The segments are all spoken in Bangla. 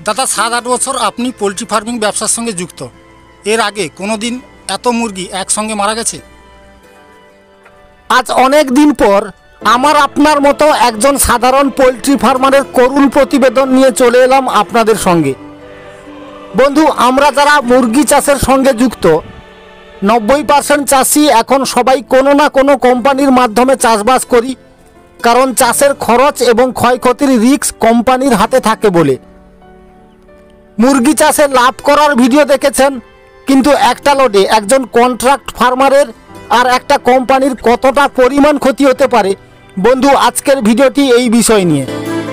দাদা 7-8 বছর আপনি পোলট্রি ফার্মিং ব্যবসার সঙ্গে যুক্ত। এর আগে কোনো দিন এত মুরগি একসঙ্গে মারা গেছে? আজ অনেক দিন পর আমার আপনার মতো একজন সাধারণ পোলট্রি ফার্মারের করুণ প্রতিবেদন নিয়ে চলে এলাম আপনাদের সঙ্গে। বন্ধু, আমরা যারা মুরগি চাষের সঙ্গে যুক্ত 90% চাষি এখন সবাই কোনো না কোনো কোম্পানির মাধ্যমে চাষবাস করি, কারণ চাষের খরচ এবং ক্ষয়ক্ষতির রিস্ক কোম্পানির হাতে থাকে বলে। মুরগি চাষে লাভ করার ভিডিও দেখেছেন, কিন্তু একটা লটে একজন কন্ট্রাক্ট ফার্মারের আর একটা কোম্পানির কতটা পরিমাণ ক্ষতি হতে পারে। বন্ধু, আজকের ভিডিওটি এই বিষয় নিয়ে।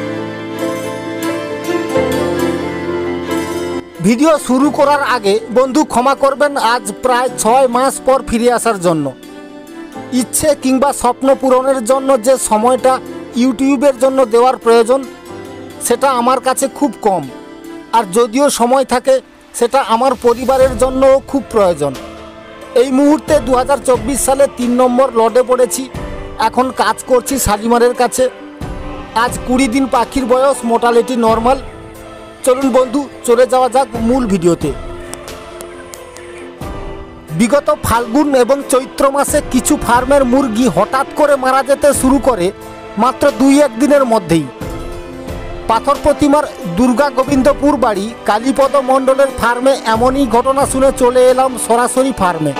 ভিডিও শুরু করার আগে বন্ধু ক্ষমা করবেন, আজ প্রায় 6 মাস পর ফিরে আসার জন্য। ইচ্ছে কিংবা স্বপ্ন পূরণের জন্য যে সময়টা ইউটিউবের জন্য দেওয়ার প্রয়োজন সেটা আমার কাছে খুব কম, আর যদিও সময় থাকে সেটা আমার পরিবারের জন্যও খুব প্রয়োজন। এই মুহূর্তে 2024 সালে 3 নম্বর লটে পড়েছি। এখন কাজ করছি শালিমারের কাছে। আজ 20 দিন পাখির বয়স, মোর্টালিটি নর্মাল। চলুন বন্ধু, চলে যাওয়া যাক মূল ভিডিওতে। বিগত ফাল্গুন এবং চৈত্র মাসে কিছু ফার্মের মুরগি হঠাৎ করে মারা যেতে শুরু করে মাত্র 2-1 দিনের মধ্যেই। পাথর প্রতিমার দুর্গা গোবিন্দপুর বাড়ি কালীপদ মণ্ডলের ফার্মে এমনই ঘটনা শুনে চলে এলাম সরাসরি ফার্মে।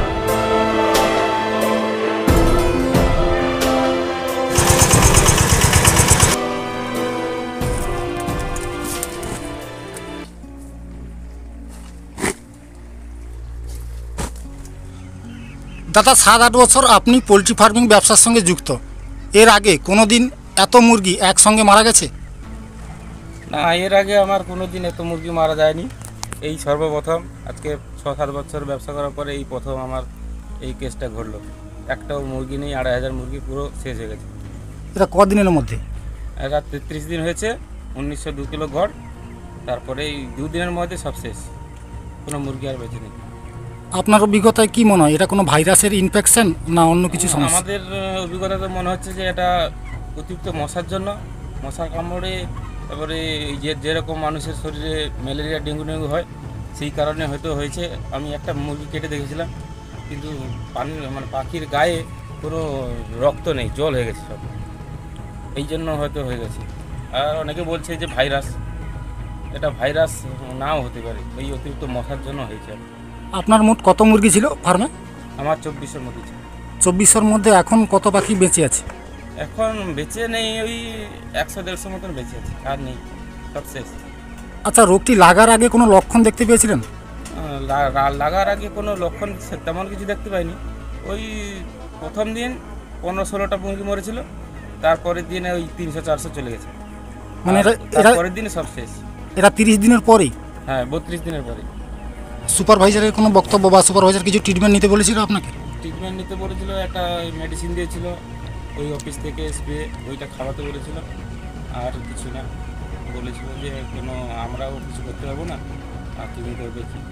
দাদা 7-8 বছর আপনি পোলট্রি ফার্মিং ব্যবসার সঙ্গে যুক্ত। এর আগে কোনো দিন এত মুরগি একসঙ্গে মারা গেছে? না, এর আগে আমার কোনো দিন এত মুরগি মারা যায়নি। এই সর্বপ্রথম আজকে 6-7 বছর ব্যবসা করার পরে এই প্রথম আমার এই কেসটা ঘটলো। একটাও মুরগি নেই, 2,500 মুরগি পুরো শেষ হয়ে গেছে। এটা কদিনের মধ্যে? এটা 33 দিন হয়েছে, 1902 কিলো ঘর। তারপরে এই 2 দিনের মধ্যে সব শেষ, কোনো মুরগি আর বেঁচে নেই। আপনার অভিজ্ঞতায় কি মনে হয়, এটা কোনো ভাইরাসের ইনফেকশন না অন্য কিছু সমস্যা? আমাদের অভিজ্ঞতাতে মনে হচ্ছে যে এটা অতিরিক্ত মশার জন্য, মশার কামড়ে, তারপরে যেরকম মানুষের শরীরে ম্যালেরিয়া, ডেঙ্গু হয় সেই কারণে হয়তো হয়েছে। আমি একটা মুরগি কেটে দেখেছিলাম, কিন্তু পাখির গায়ে কোনো রক্ত নেই, জল হয়ে গেছে সব, এই জন্য হয়তো হয়ে গেছে। আর অনেকে বলছে যে ভাইরাস, এটা ভাইরাস নাও হতে পারে, এই অতিরিক্ত মশার জন্য হয়েছে। আপনার মোট কত মুরগি ছিল ফার্মে? আমার 2400 মধ্যে ছিল। 2400-র মধ্যে এখন কত পাখি বেঁচে আছে? এখন বেঁচে নেই, ওই 100-150 মতন বেঁচে আছে, আর নেই, সব শেষ। আচ্ছা, রোগটি লাগার আগে কোনো লক্ষণ দেখতে পেয়েছিলেন? লাগার আগে কোনো লক্ষণ তেমন কিছু দেখতে পাইনি। ওই প্রথম দিন 15-16টা মুরগি মরেছিল, তারপরের দিনে ওই 300-400 চলে গেছে, মানে তারপরের দিনে সব শেষ। এটা 30 দিনের পরেই? হ্যাঁ, 32 দিনের পরে। সুপারভাইজারের কোনো বক্তব্য বা সুপারভাইজার কিছু ট্রিটমেন্ট নিতে বলেছিল আপনাকে? ট্রিটমেন্ট নিতে বলেছিল, একটা মেডিসিন দিয়েছিল ওই অফিস থেকে, স্প্রে, ওইটা খাওয়াতে বলেছিল, আর কিছু না। বলেছিল যে কোনো আমরাও কিছু করতে পারবো না, আর তুমি করবে কি।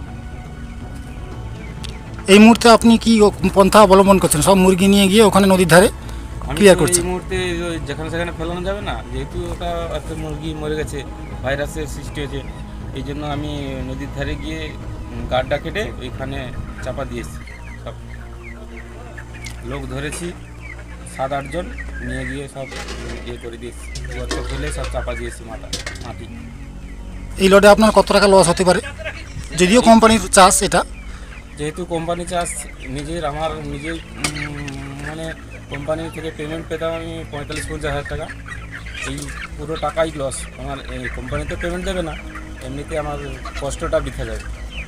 এই মুহূর্তে আপনি কি পন্থা অবলম্বন করছেন? সব মুরগি নিয়ে গিয়ে ওখানে নদীর ধারে ক্লিয়ার করছেন? এই মুহূর্তে যেখানে সেখানে ফেলানো যাবে না, যেহেতু ওটা এত মুরগি মরে গেছে, ভাইরাসের সৃষ্টি হয়েছে, এই জন্য আমি নদীর ধারে গিয়ে গাড্ডা কেটে ওইখানে চাপা দিয়েছি। সব লোক ধরেছি, 7-8 জন নিয়ে গিয়ে সব ইয়ে করে দিয়েছি, গর্ত ফেলে সব চাপা দিয়েছি মাটি। এই লটে আপনার কত টাকা লস হতে পারে? যদিও কোম্পানির চাষ, এটা যেহেতু কোম্পানি চাষ, আমার নিজের মানে কোম্পানি থেকে পেমেন্ট পেতাম আমি 45-50 হাজার টাকা। এই পুরো টাকাই লস আমার। এই কোম্পানিতে পেমেন্ট দেবে না, এমনিতে আমার কষ্টটা বৃথা যাবে।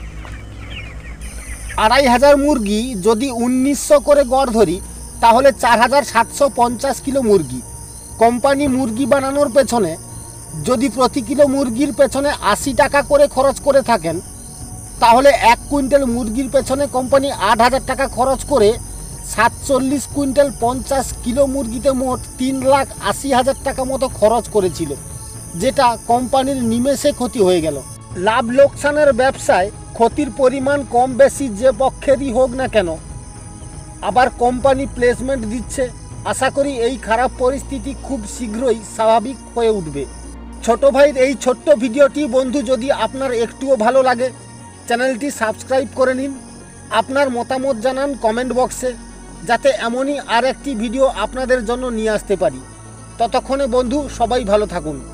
2,500 মুরগি যদি 1900 করে গড় ধরি, তাহলে 4,750 কিলো মুরগি। কোম্পানি মুরগি বানানোর পেছনে যদি প্রতি কিলো মুরগির পেছনে 80 টাকা করে খরচ করে থাকেন, তাহলে 1 কুইন্টাল মুরগির পেছনে কোম্পানি 8,000 টাকা খরচ করে 47 কুইন্টাল 50 কিলো মুরগিতে মোট 3,80,000 টাকা মতো খরচ করেছিল, যেটা কোম্পানির নিমেষে ক্ষতি হয়ে গেল। লাভ লোকসানের ব্যবসায় ক্ষতির পরিমাণ কম বেশি যে পক্ষেরই হোক না কেন, আবার কোম্পানি প্লেসমেন্ট দিচ্ছে। আশা করি এই খারাপ পরিস্থিতি খুব শীঘ্রই স্বাভাবিক হয়ে উঠবে। ছোট ভাইয়ের এই ছোট্ট ভিডিওটি বন্ধু যদি আপনার একটুও ভালো লাগে, চ্যানেলটি সাবস্ক্রাইব করে নিন। আপনার মতামত জানান কমেন্ট বক্সে, যাতে এমনই আর একটি ভিডিও আপনাদের জন্য নিয়ে আসতে পারি। ততক্ষণে বন্ধু সবাই ভালো থাকুন।